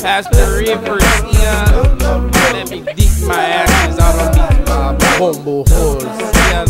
Pass the reapers, yeah. Let me deep my ashes out on these bumble holes, yeah.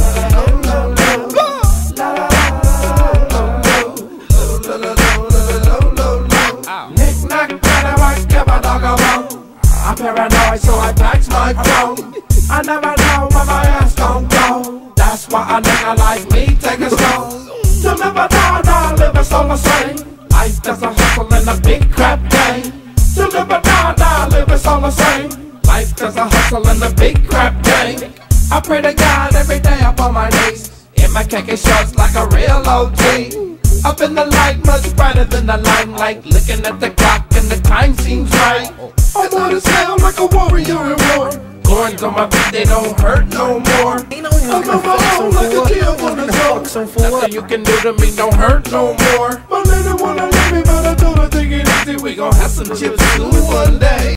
I'm paranoid, so I tax my phone. I never know where my ass gon' go. That's why a nigga like me take it slow. To live or die, live is all the same. Life is a hustle and a big crap game. To live or die, live is all the same. Life is a hustle and a big crap game. I pray to God every day up on my knees. In my khaki shorts like a real OG. Up in the light, much brighter than the limelight. Looking at the clock and the time seems right. I wanna sound like a warrior in war. Corns on my feet, they don't hurt no more. I'm on my own like a deal on the toe. Nothing you can do to me don't hurt no more. My lady wanna leave me, but I told her take it easy. We gon' have some chips soon one day.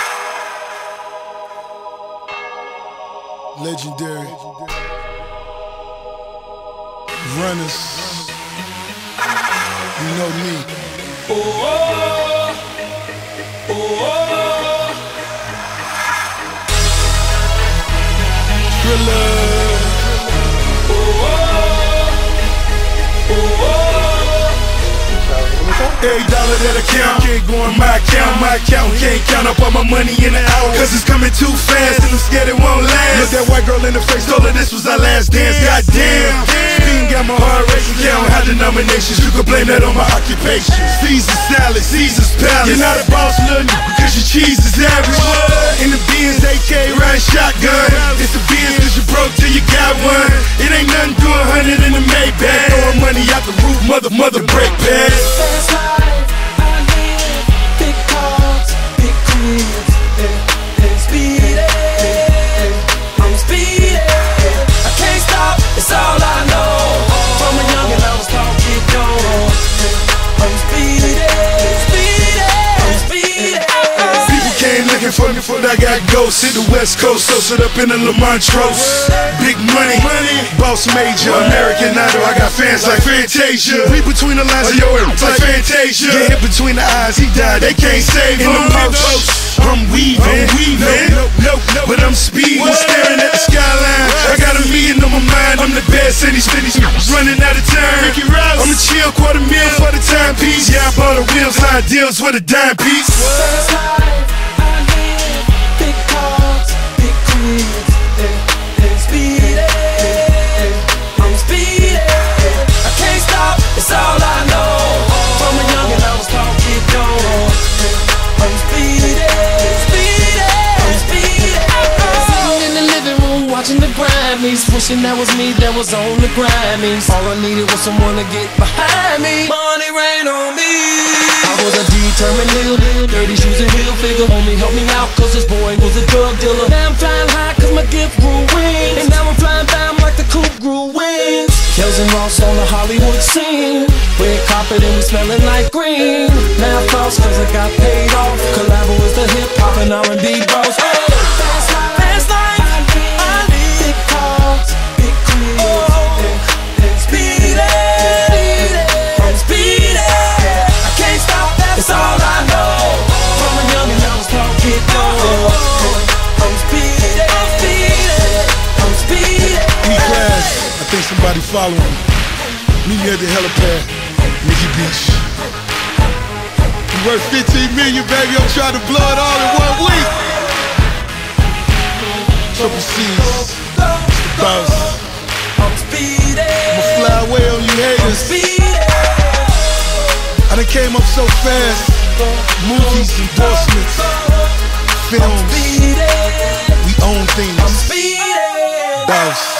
Legendary runners, you know me. Oh, oh, oh, oh. Thriller. Oh, oh, oh, oh. Every dollar that I count can't go in my account. My account can't count up all my money in an hour, cause it's coming too fast and I'm scared it won't last. Look that white girl in the face, told her this was our last dance. Goddamn, speeding got my heart racing. Count how denominations, you can blame that on my occupation. Caesar salad, Caesar's palace. You're not a boss, little because your cheese is average. In the Benz, AK riding shotgun. It's a Benz cause you broke till you got one. It ain't nothing to 100 in the Maybach. Throwing money out the roof, mother break pads. I live, big cars, big cribs, and speeding, I'm speeding. I can't stop, it's all I know. From a youngin' I was taught to get going. I'm speeding, I'm speeding. People came looking for me before I got ghosts. Hit the West Coast, so sit up in the Lamontros. Big money, boss major, American Idol. I got fans like Fantasia. Read between the lines of your ears like Fantasia. Get hit between the eyes, he died, they can't save him. In the post, I'm weaving, no, but I'm speeding, staring at the skyline. I got a million on my mind, I'm the best in these cities, running out of time. I'm a chill, $250,000 for the timepiece. Yeah, I bought a wheel, sign deals with a dime piece. Big cars, big cribs, and speeding, I'm speeding. I can't stop, it's all I know. From a youngin' I was taught to get going. I'm speeding, I'm speeding. Sitting in the living room watching the Grammys, wishing that was me that was on the Grammys. All I needed was someone to get behind me. Money rain on me. I was a determined little nigga, dirty shoes and heel figure. Homie help me out cause this boy was a drug dealer. Now I'm flying high cause my gift grew wings. And now I'm flying down like the coupe grew wings. Kells and Ross on the Hollywood scene. Red carpet and we smelling like green. Now I floss cause I got paid off. Collabo is the hip hop and R&B bros. Fast life, I live. Big cars, big cribs, and speeding, I'm speeding. I can't stop, it's all I know. From a youngin' I was taught to get going. I'm speeding, I'm speeding. E-class, I think somebody following me. Meet me at the helipad, Mitchy Beach. You worth 15 million, baby. I'm trying to blow it all in 1 week. Triple C's, the boss. I'm speeding, I'ma fly away on you haters. speeding. I done came up so fast. Movies, endorsements, films. We own things. I'm speeding. Boss.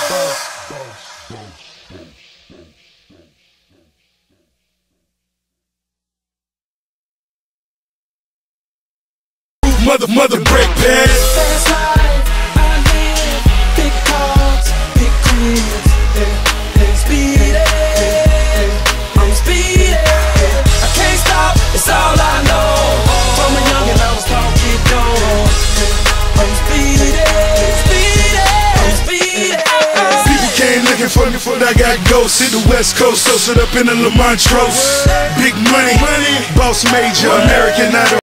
Mother break pads. Fast life, I live. Big cars, big cribs, and speeding, I'm speeding. I can't stop, it's all I know. From a youngin' I was taught to get going. I'm speeding, I'm speeding. People came looking for me before I got ghosts. Hit the West Coast, so sit up in the Lamontros. Big money, boss major, American Idol.